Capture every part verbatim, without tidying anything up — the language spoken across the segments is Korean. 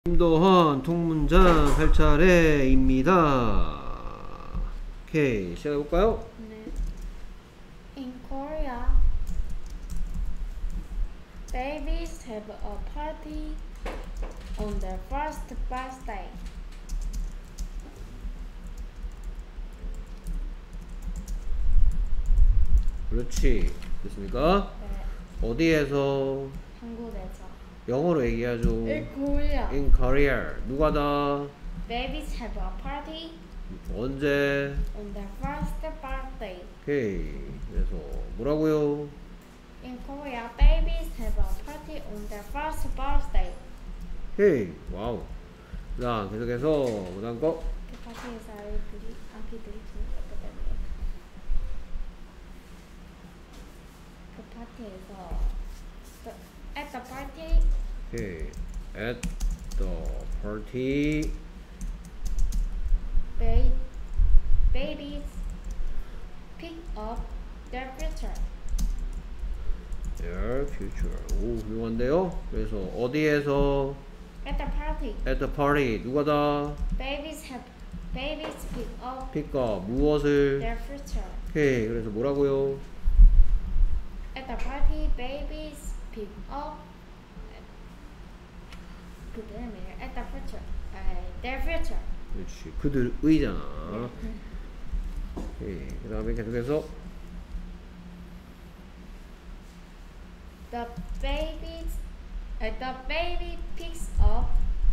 김도헌 통문장 할 차례입니다. 오케이, 시작해볼까요? 네. In Korea, babies have a party on their first birthday. 그렇지. 됐습니까? 네. 어디에서? 한국에서. 영어로 얘기하죠. In Korea, In Korea. 누가 다? babies have a party 언제? on their first birthday. 오케이. 그래서 뭐라고요? In Korea, babies have a party on their first birthday. 오케이. 와우. 자, 계속해서 그 다음 거. 그 파티에서 아이들이 아기들이 죽었기 때문에 그 파티에서 the, at the party 오케이. At the party. Ba babies pick up their future. Their future. 오, 훌륭한데요? 그래서 어디에서? At the party, At the party. 누가 다? babies have babies pick up pick up. 무엇을? their future. 오케이. 그래서 뭐라고요? At the party, babies pick up 그 다음에 at the future, uh, their future. 그렇지. 그들의잖아. 오케이. 그 다음에 계속해서 The babies, uh, the baby picks up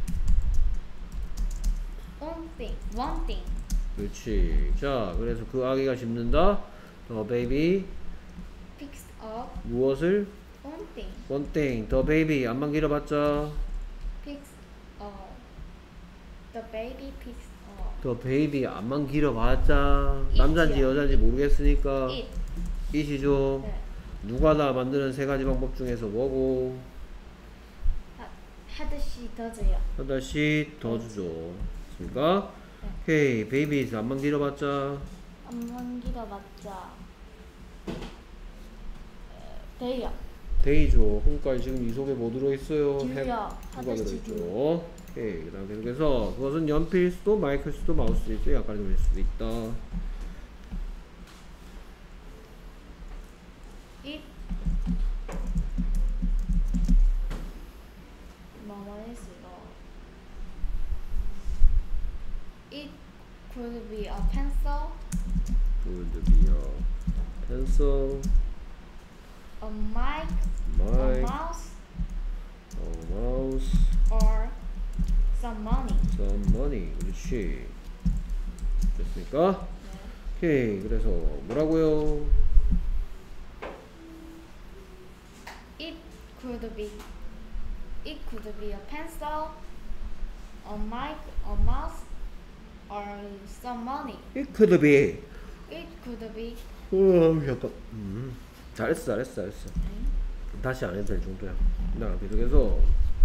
one thing, one thing. 그렇지. 자, 그래서 그 아기가 짚는다. The baby Picks up 무엇을? one thing. One thing. The baby 안만 길어봤자 Picks up. The baby picks up. The baby 안만 길어봤자 남자인지 It이요. 여자인지 모르겠으니까 It. it이죠. 네. 누가 다 만드는 세 가지 방법 중에서 뭐고? 하, 하듯이 더 줘요. 하나씩 더 주죠. 됐습니까? 네. 오케이. babies 안만 길어봤자 한번 길어봤자 돼요. 데이죠. 그러니까 지금 이 속에 뭐 들어있어요? 듀요. 누가 하듯이 들어있죠? 듀. 오케이. 그 다음 계속해서 그것은 연필 수도 마이크일 수도 마우스일 수도 있어요. 약간 될 수도 있다. It 뭐뭐 했어요. It could be a pencil, Could be a pencil, a mic, a mic, mouse, a mouse, or some money. some money. 그렇지. 됐습니까? 네. 오케이. 그래서 뭐라고요? It could be it could be a pencil, a mic, a mouse, or some money. It could be. It could be 어, 잠깐. 음. 잘했어, 잘했어, 잘했어. 네. 다시 안 해도 될 정도야. 나 계속해서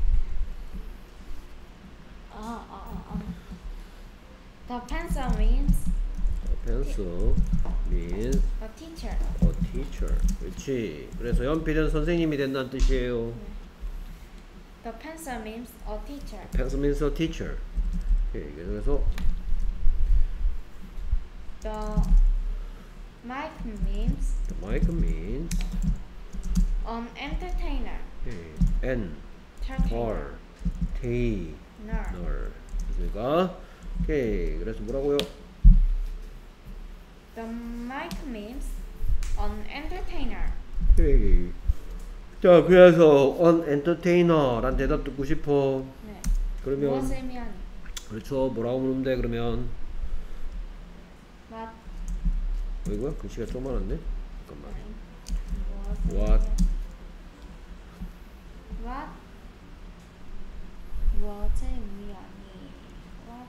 아, 아, 아, 아. The pencil means pencil means a teacher. a teacher. 그렇지. 그래서 연필은 선생님이 된다는 뜻이에요. The pencil means a teacher. pencil means a teacher. 오케이. 계속해서 The mic means the mic means an entertainer. 오케이. N Entertainer. R T Nerd. 널. 됐습니까? 오케이. 그래서 뭐라고요? The mic means an entertainer. 오케이. 자, 그래서 an entertainer란 대답 듣고 싶어. 네. 그러면 무엇을 의미하니? 그렇죠. 뭐라고 물으면 돼? 그러면 What? 어이구야? 글씨가 좀 많았네. 잠깐만. 무엇을 What? 의미하니? What? 무엇을 의미하니? What?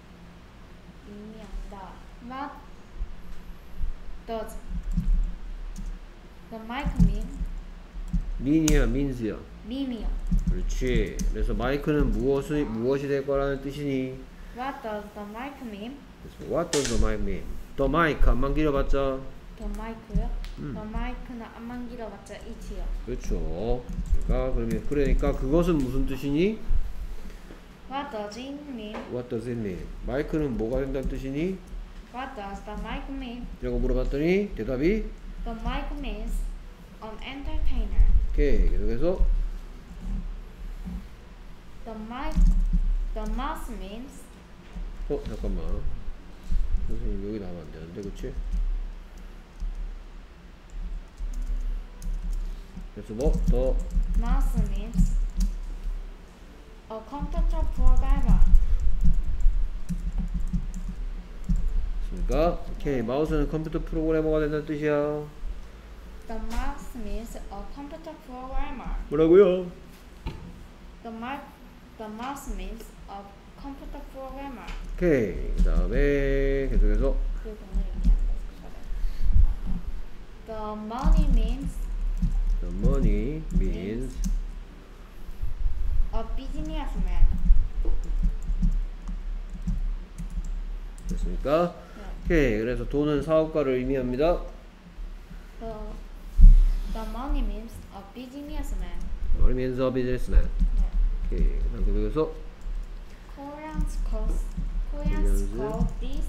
의미한다. What does the mic mean? mean이야, means야. mean이요. 그렇지. 그래서 마이크는 무엇이 무엇이 될 거라는 뜻이니. What does the mic mean? 그래서 what does the mic mean? the mic 안만 길어봤자. The mic요? 음. The mic는 안만 길어봤자 it이요. 그렇죠. 그러니까 그러면 그러니까 그것은 무슨 뜻이니? What does it mean? What does it mean? 마이크는 뭐가 된다는 뜻이니? What does the mic mean? 라고 물어봤더니 대답이 The mic means an entertainer. 오케이. 계속해서 The mic, the mouse means 어 잠깐만 선생님 여기 나오면 안 되는데 그치? 그래서 뭐? 더 mouse means a computer programmer. 있습니까? 오케이. 마우스는 컴퓨터 프로그래머가 된다는 뜻이야. The mouse means a computer programmer. 뭐라고요? The mic, the mouse means a computer programmer. 오케이. 그 다음에 계속해서 그리고 오늘 얘기한 거. The money means the money means a businessman. 됐습니까? 네. 오케이. 그래서 돈은 사업가를 의미합니다. The, the money means a businessman. money means a businessman. 네. 오케이. 그다음 계속해서 Koreans call Koreans Koreans. call this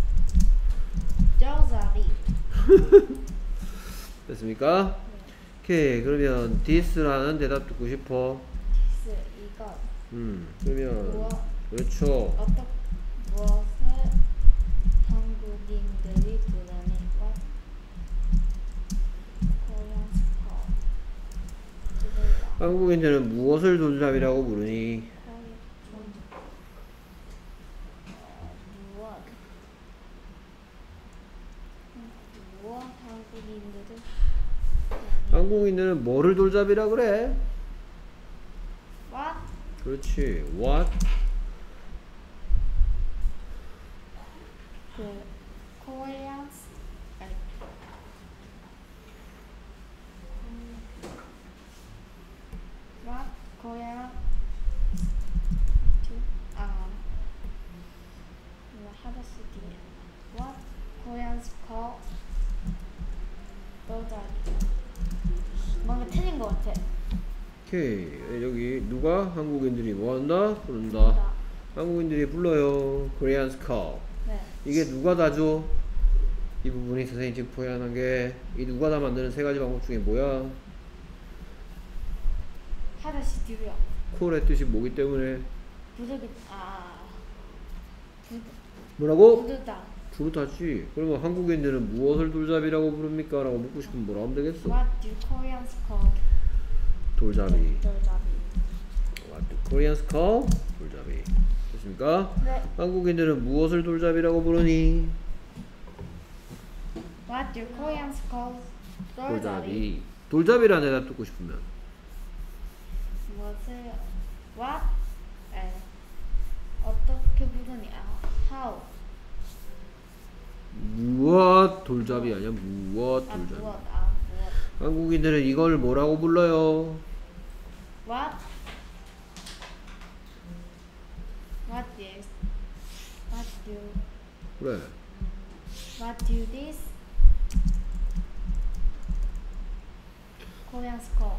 저자리. 됐습니까? 오케이. 그러면 this라는 대답 듣고 싶어. this 이거 음. 그러면 무엇 그렇죠. 어떻게 무엇을 한국인들이 부르니까 Koreans call 그들과 한국인들은 무엇을 돌잡이라고 부르니? 무엇 무엇 한국인들은 한국인들은 뭐를 돌잡이라 그래? what 그렇지. what? 그 Koreans 아니 what Korean 아 이거 하다시 뒤에 what Koreans call 여자리 뭔가 틀린 것 같아. 오케이. 여기 누가 한국인들이 뭐 한다? 부른다. 나. 한국인들이 불러요. Koreans call. 네. 이게 누가 다 줘? 이 부분이 선생님 지금 표현한 게 이 누가 다 만드는 세 가지 방법 중에 뭐야? 하다시 뒤로요. 콜의 뜻이 뭐기 때문에 부르기 아 부, 뭐라고? 부르다. 부르다지. 그러면 한국인들은 무엇을 돌잡이라고 부릅니까? 라고 묻고 싶으면 뭐라 하면 되겠어? What do Koreans call 돌잡이. 돌잡이? What do Koreans call? 돌잡이. 됐습니까? 네. 한국인들은 무엇을 돌잡이라고 부르니? What do Koreans call 돌잡이? 돌잡이. 돌잡이라는 대답 듣고 싶으면 무엇을 what? 에 어떻게 부르니? 아 how? 무엇 돌잡이 아니야? 무엇 아 돌잡이. 무엇? 아 무엇? 한국인들은 이걸 뭐라고 불러요? What? What is? What do? 그래. What do this? Koreans call.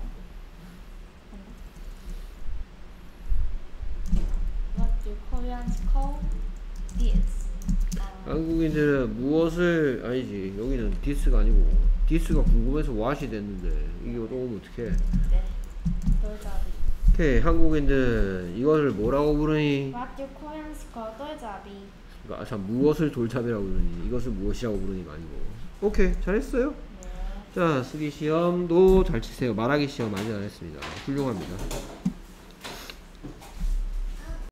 What do Koreans call this? 아, 한국인들은 무엇을 아니지 여기는 this가 아니고 this가 궁금해서 what이 됐는데 이게 또 오면 어떡해. 네. 돌잡이. 오케이. 한국인들은 이것을 뭐라고 부르니? What do Koreans call 돌잡이? 그러니까 참 무엇을 돌잡이라고 부르니 이것을 무엇이라고 부르니가 아니고. 오케이. 잘했어요. 네. 자, 쓰기 시험도 잘 치세요. 말하기 시험 많이 안 했습니다. 훌륭합니다.